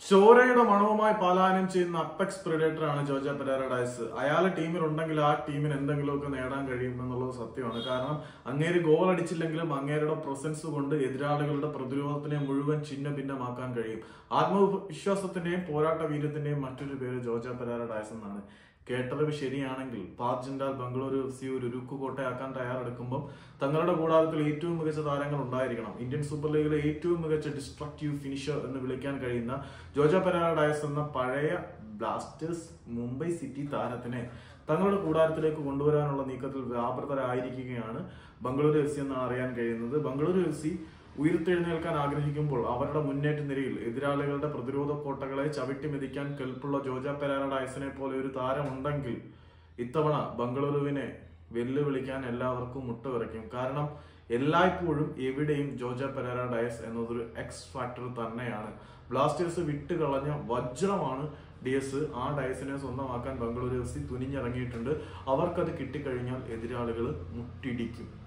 ചോരയുടെ മണവുമായി പലായനം ചെയ്യുന്ന apex predator ആണ് ജോർജ പെരേര ഡയസ്. അയാൾ ടീമിലുണ്ടെങ്കിൽ ആ ടീമിന് എന്തെങ്കിലുമൊക്കെ നേടാൻ കഴിയും എന്നുള്ളത് സത്യമാണ്. കാരണം അങ്ങേര് ഗോൾ അടിച്ചില്ലെങ്കിലും അങ്ങേരുടെ പ്രസൻസ് കൊണ്ട് എതിരാളികളുടെ പ്രതിരോധത്തിനെ മുഴുവൻ ചിഹ്ന ഭിന്നമാക്കാൻ കഴിയും. ആത്മവിശ്വാസത്തിന്റെയും പോരാട്ട വീര്യത്തിന്റെയും മറ്റൊരു പേര് ജോർജ പെരേര ഡയസ് എന്നാണ്. കേട്ടറിവ് ശരിയാണെങ്കിൽ പാർജിൻഡാൽ ബംഗളൂരു എഫ്.സി ഒരു ഉരുക്കുകോട്ടയാക്കാൻ തയ്യാറെടുക്കുമ്പോൾ തങ്ങളുടെ കൂടാരത്തിൽ ഏറ്റവും മികച്ച താരങ്ങൾ ഉണ്ടായിരിക്കണം. ഇന്ത്യൻ സൂപ്പർ ലീഗിലെ ഏറ്റവും മികച്ച ഡിസ്ട്രക്റ്റീവ് ഫിനിഷർ എന്ന് വിളിക്കാൻ കഴിയുന്ന ജോർജ പെരേര ഡയസ് എന്ന പഴയ ബ്ലാസ്റ്റേഴ്സ് മുംബൈ സിറ്റി താരത്തിനെ തങ്ങളുടെ കൂടാരത്തിലേക്ക് കൊണ്ടുവരാനുള്ള നീക്കത്തിൽ വ്യാപൃതരായിരിക്കുകയാണ് ബംഗളൂരു എഫ്.സി എന്നാണ് അറിയാൻ കഴിയുന്നത്. ബംഗളൂരു എഫ്.സി ഉയർത്തെഴുന്നേൽക്കാൻ ആഗ്രഹിക്കുമ്പോൾ അവരുടെ മുന്നേറ്റ നിരയിൽ എതിരാളികളുടെ പ്രതിരോധ കോട്ടകളെ ചവിട്ടി മെതിക്കാൻ കെൽപ്പുള്ള ജോർജ പെരേര ഡയസിനെ പോലെ ഒരു താരം ഉണ്ടെങ്കിൽ ഇത്തവണ ബംഗളൂരുവിനെ വെല്ലുവിളിക്കാൻ എല്ലാവർക്കും മുട്ടുവിറയ്ക്കും. കാരണം എല്ലായ്പ്പോഴും എവിടെയും ജോർജ പെരേര ഡയസ് എന്നതൊരു എക്സ് ഫാക്ടർ തന്നെയാണ്. ബ്ലാസ്റ്റേഴ്സ് വിട്ടുകളഞ്ഞ വജ്രമാണ് ഡിയസ്. ആ ഡയസിനെ സ്വന്തമാക്കാൻ ബംഗളൂരു എഫ്.സി തുനിഞ്ഞിറങ്ങിയിട്ടുണ്ട്. അവർക്കത് കിട്ടിക്കഴിഞ്ഞാൽ എതിരാളികൾ മുട്ടിടിക്കും.